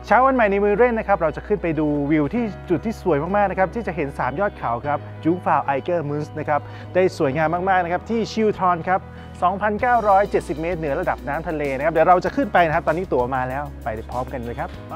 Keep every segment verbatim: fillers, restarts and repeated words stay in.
เช้าวันใหม่ในมือเร่นนะครับเราจะขึ้นไปดูวิวที่จุดที่สวยมากๆนะครับที่จะเห็นสามยอดเขาครับจุงฟาวไอเกอร์มุนส์นะครับได้สวยงามมากๆนะครับที่ชิลทรอนครับ สองพันเก้าร้อยเจ็ดสิบ เมตรเหนือระดับน้ำทะเลนะครับเดี๋ยวเราจะขึ้นไปนะครับตอนนี้ตั๋วมาแล้วไปพร้อมกันเลยครับไป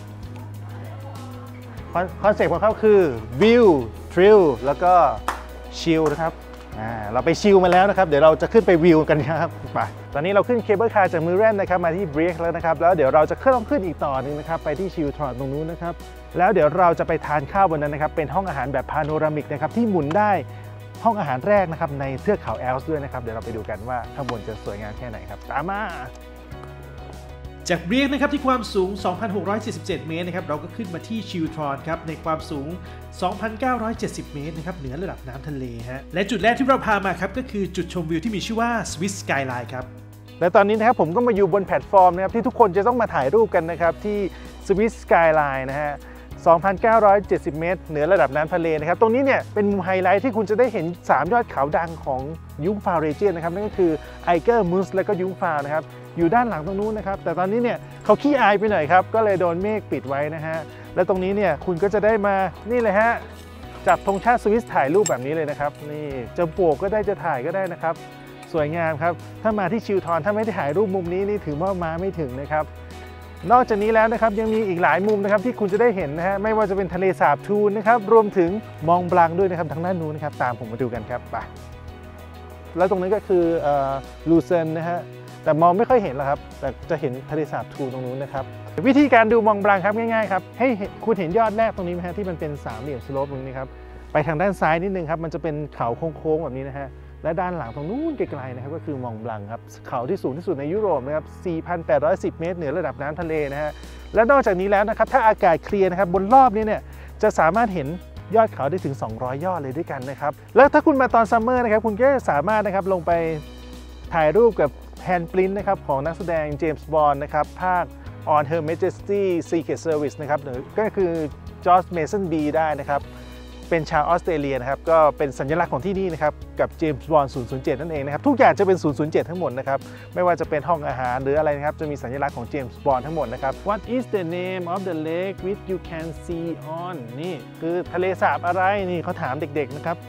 คอนเซ็ปต์ของเขาคือวิวทริลแล้วก็ชิลนะครับเราไปชิลมาแล้วนะครับเดี๋ยวเราจะขึ้นไปวิวกันครับไปตอนนี้เราขึ้นเคเบิลคาร์จากมือแรนนะครับมาที่เบรกแล้วนะครับแล้วเดี๋ยวเราจะขึ้นต้องขึ้นอีกต่อหนึ่งนะครับไปที่ชิลทรอนตรงนู้นนะครับแล้วเดี๋ยวเราจะไปทานข้าวบนนั้นนะครับเป็นห้องอาหารแบบพาโนรามิกนะครับที่หมุนได้ห้องอาหารแรกนะครับในเทือกเขาแอลป์ด้วยนะครับเดี๋ยวเราไปดูกันว่าข้างบนจะสวยงามแค่ไหนครับตามมาจากเบรกนะครับที่ความสูง สองพันหกร้อยเจ็ดสิบเจ็ด เมตรนะครับเราก็ขึ้นมาที่ชิลทรอนครับในความสูง สองพันเก้าร้อยเจ็ดสิบ เมตรนะครับเหนือระดับน้ำทะเลฮะและจุดแรกที่เราพามาครับก็คือจุดชมวิวที่มีชื่อว่า Swiss Skyline ครับและตอนนี้นะครับผมก็มาอยู่บนแพลตฟอร์มนะครับที่ทุกคนจะต้องมาถ่ายรูปกันนะครับที่ Swiss Skyline นะฮะ สองพันเก้าร้อยเจ็ดสิบ เมตรเหนือระดับน้ำทะเลนะครับตรงนี้เนี่ยเป็นมุมไฮไลท์ที่คุณจะได้เห็นสามยอดเขาดังของยุงฟาวเรเจียนนะครับนั่นก็คือไอเกอร์มุนส์และก็ยุงฟาวนะครับอยู่ด้านหลังตรงนู้นนะครับแต่ตอนนี้เนี่ยเขาขี้อายไปหน่อยครับก็เลยโดนเมฆปิดไว้นะฮะและตรงนี้เนี่ยคุณก็จะได้มานี่เลยฮะจับธงชาติสวิสถ่ายรูปแบบนี้เลยนะครับนี่จะโบกก็ได้จะถ่ายก็ได้นะครับสวยงามครับถ้ามาที่ชิลทรอนถ้าไม่ได้ถ่ายรูปมุมนี้นี่ถือว่ามาไม่ถึงนะครับนอกจากนี้แล้วนะครับยังมีอีกหลายมุมนะครับที่คุณจะได้เห็นนะฮะไม่ว่าจะเป็นทะเลสาบทูนนะครับรวมถึงมองบลังด้วยนะครับทางด้านนู้นนะครับตามผมมาดูกันครับไปแล้วตรงนี้ก็คือลูเซนนะฮะแต่มองไม่ค่อยเห็นหรอกครับแต่จะเห็นทะเลสาบทูตรงนู้นนะครับวิธีการดูมองบลังครับง่ายๆครับให้คุณเห็นยอดแรกตรงนี้ไหมฮะที่มันเป็นสามเหลี่ยมสโลปตรงนี้ครับไปทางด้านซ้ายนิดนึงครับมันจะเป็นเขาโค้งๆแบบนี้นะฮะและด้านหลังตรงนู้นไกลๆนะครับก็คือมองบลังครับเขาที่สูงที่สุดในยุโรปนะครับ สี่พันแปดร้อยสิบ เมตรเหนือระดับน้ำทะเลนะฮะและนอกจากนี้แล้วนะครับถ้าอากาศเคลียร์นะครับบนรอบนี้เนี่ยจะสามารถเห็นยอดเขาได้ถึงสองร้อยยอดเลยด้วยกันนะครับแล้วถ้าคุณมาตอนซัมเมอร์นะครับคุณก็สามารถนะครับลงไปถ่ายรูปกับแฮนด์ปรินท์นะครับของนักแสดงเจมส์บอนด์นะครับภาค On Her Majesty Secret Service นะครับหรือก็คือจอร์จเมสันบีได้นะครับเป็นชาวออสเตรเลียนะครับก็เป็นสัญลักษณ์ของที่นี่นะครับกับเจมส์บอนด์ ศูนย์ ศูนย์ เจ็ด นั่นเองนะครับทุกอย่างจะเป็น ศูนย์ ศูนย์ เจ็ด ทั้งหมดนะครับไม่ว่าจะเป็นห้องอาหารหรืออะไรนะครับจะมีสัญลักษณ์ของเจมส์บอนด์ทั้งหมดนะครับ What is the name of the lake which you can see on นี่คือทะเลสาบอะไรนี่เขาถามเด็กๆนะครับ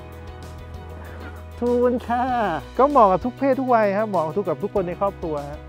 ทูนค่ะก็เหมาะกับทุกเพศทุกวัยครับเหมาะกับทุกกับทุกคนในครอบครัวฮะ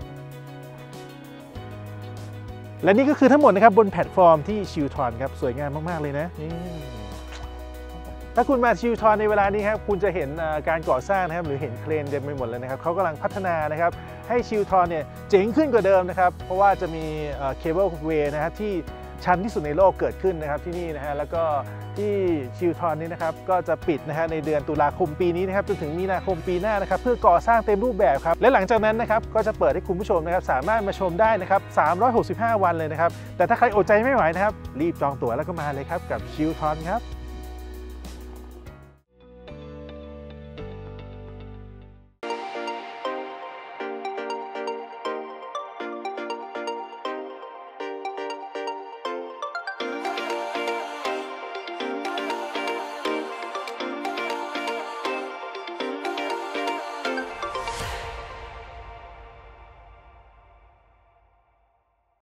และนี่ก็คือทั้งหมดนะครับบนแพลตฟอร์มที่ชิลทรอนครับสวยงามมากๆเลยนะนี่ถ้าคุณมาชิลทรอนในเวลานี้ครับคุณจะเห็นการก่อสร้างนะครับหรือเห็นเครนเต็มไปหมดเลยนะครับเขากำลังพัฒนานะครับให้ชิลทรอนเนี่ยเจ๋งขึ้นกว่าเดิมนะครับเพราะว่าจะมีเคเบิลเวย์นะครับที่ชันที่สุดในโลกเกิดขึ้นนะครับที่นี่นะฮะแล้วก็ที่ชิลทรอนนี้นะครับก็จะปิดนะฮะในเดือนตุลาคมปีนี้นะครับจนถึงมีนาคมปีหน้านะครับเพื่อก่อสร้างเต็มรูปแบบครับและหลังจากนั้นนะครับก็จะเปิดให้คุณผู้ชมนะครับสามารถมาชมได้นะครับสามร้อยหกสิบห้าวันเลยนะครับแต่ถ้าใครอดใจไม่ไหวนะครับรีบจองตั๋วแล้วก็มาเลยครับกับชิลทรอนครับ